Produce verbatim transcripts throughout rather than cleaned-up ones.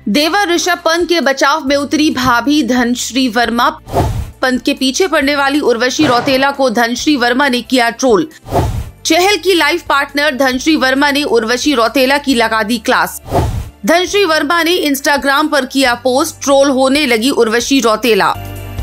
देवर ऋषभ पंत के बचाव में उतरी भाभी धनश्री वर्मा। पंत के पीछे पड़ने वाली उर्वशी रौतेला को धनश्री वर्मा ने किया ट्रोल। चहल की लाइफ पार्टनर धनश्री वर्मा ने उर्वशी रौतेला की लगा दी क्लास। धनश्री वर्मा ने इंस्टाग्राम पर किया पोस्ट, ट्रोल होने लगी Urvashi Rautela.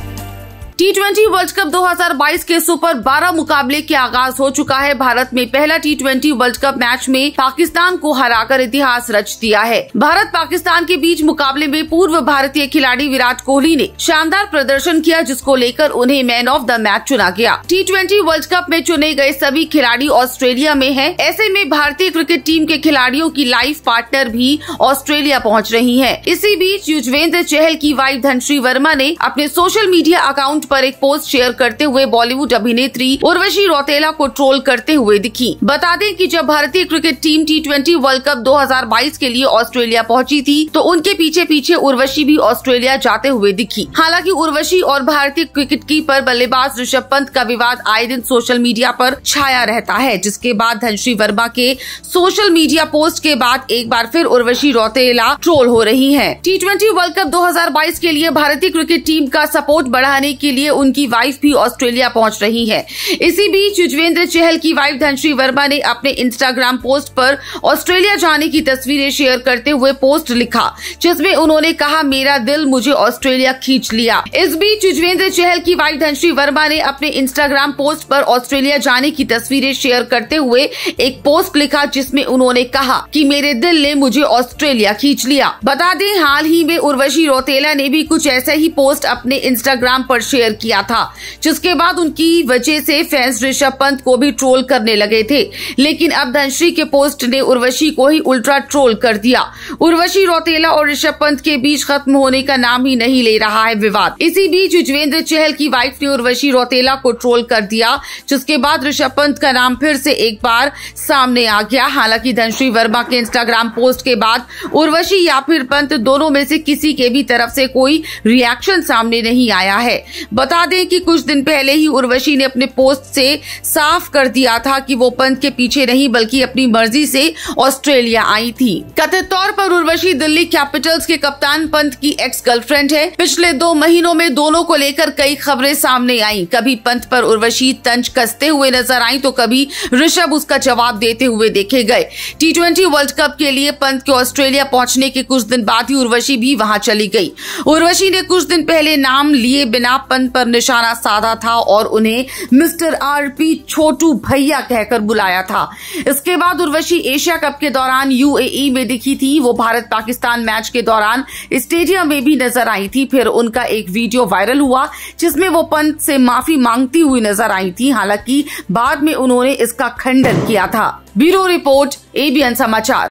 T twenty world cup दो हज़ार बाईस के सुपर बारह मुकाबले के आगाज हो चुका है। भारत में पहला T twenty world cup match में पाकिस्तान को हराकर इतिहास रच दिया है। भारत पाकिस्तान के बीच मुकाबले में पूर्व भारतीय खिलाड़ी विराट कोहली ने शानदार प्रदर्शन किया, जिसको लेकर उन्हें मैन ऑफ द मैच चुना गया। टी ट्वेंटी वर्ल्ड कप में चुने गए सभी खिलाड़ी ऑस्ट्रेलिया में हैं। ऐसे में भारतीय क्रिकेट टीम के खिलाड़ियों की लाइफ पार्टनर भी ऑस्ट्रेलिया पहुँच रही है। इसी बीच युजवेंद्र चहल की वाइफ धनश्री वर्मा ने अपने सोशल मीडिया अकाउंट पर एक पोस्ट शेयर करते हुए बॉलीवुड अभिनेत्री उर्वशी रौतेला को ट्रोल करते हुए दिखी। बता दें कि जब भारतीय cricket team T twenty world cup दो हज़ार बाईस के लिए ऑस्ट्रेलिया पहुंची थी, तो उनके पीछे पीछे उर्वशी भी ऑस्ट्रेलिया जाते हुए दिखी। हालांकि उर्वशी और भारतीय क्रिकेट कीपर बल्लेबाज ऋषभ पंत का विवाद आए दिन सोशल मीडिया पर छाया रहता है, जिसके बाद धनश्री वर्मा के सोशल मीडिया पोस्ट के बाद एक बार फिर उर्वशी रौतेला ट्रोल हो रही है। टी ट्वेंटी वर्ल्ड कप दो हज़ार बाईस के लिए भारतीय क्रिकेट टीम का सपोर्ट बढ़ाने के लिए उनकी वाइफ भी ऑस्ट्रेलिया पहुंच रही है। इसी बीच युजवेंद्र चहल की वाइफ धनश्री वर्मा ने अपने इंस्टाग्राम पोस्ट पर ऑस्ट्रेलिया जाने की तस्वीरें शेयर करते हुए पोस्ट लिखा, जिसमें उन्होंने कहा, मेरा दिल मुझे ऑस्ट्रेलिया खींच लिया। इस बीच युजवेंद्र चहल की वाइफ धनश्री वर्मा ने अपने इंस्टाग्राम पोस्ट पर ऑस्ट्रेलिया जाने की तस्वीरें शेयर करते हुए एक पोस्ट लिखा, जिसमें उन्होंने कहा कि मेरे दिल ने मुझे ऑस्ट्रेलिया खींच लिया। बता दें, हाल ही में उर्वशी रौतेला ने भी कुछ ऐसा ही पोस्ट अपने इंस्टाग्राम पर शेयर किया था, जिसके बाद उनकी वजह से फैंस ऋषभ पंत को भी ट्रोल करने लगे थे। लेकिन अब धनश्री के पोस्ट ने उर्वशी को ही उल्टा ट्रोल कर दिया। उर्वशी रौतेला और ऋषभ पंत के बीच खत्म होने का नाम ही नहीं ले रहा है विवाद। इसी बीच युजवेंद्र चहल की वाइफ ने उर्वशी रौतेला को ट्रोल कर दिया, जिसके बाद ऋषभ पंत का नाम फिर से एक बार सामने आ गया। हालांकि धनश्री वर्मा के इंस्टाग्राम पोस्ट के बाद उर्वशी या फिर पंत दोनों में से किसी के भी तरफ से कोई रिएक्शन सामने नहीं आया है। बता दें कि कुछ दिन पहले ही उर्वशी ने अपने पोस्ट से साफ कर दिया था कि वो पंत के पीछे नहीं बल्कि अपनी मर्जी से ऑस्ट्रेलिया आई थी। कथित तौर पर उर्वशी दिल्ली कैपिटल्स के कप्तान पंत की एक्स गर्लफ्रेंड है। पिछले दो महीनों में दोनों को लेकर कई खबरें सामने आई। कभी पंत पर उर्वशी तंज कसते हुए नजर आई, तो कभी ऋषभ उसका जवाब देते हुए देखे गए। टी ट्वेंटी वर्ल्ड कप के लिए पंत के ऑस्ट्रेलिया पहुंचने के कुछ दिन बाद ही उर्वशी भी वहां चली गई। उर्वशी ने कुछ दिन पहले नाम लिए बिना पंत पर निशाना साधा था और उन्हें मिस्टर आरपी छोटू भैया कहकर बुलाया था। इसके बाद उर्वशी एशिया कप के दौरान यूएई में दिखी थी। वो भारत पाकिस्तान मैच के दौरान स्टेडियम में भी नजर आई थी। फिर उनका एक वीडियो वायरल हुआ, जिसमें वो पंत से माफी मांगती हुई नजर आई थी। हालांकि बाद में उन्होंने इसका खंडन किया था। ब्यूरो रिपोर्ट, एबीएन समाचार।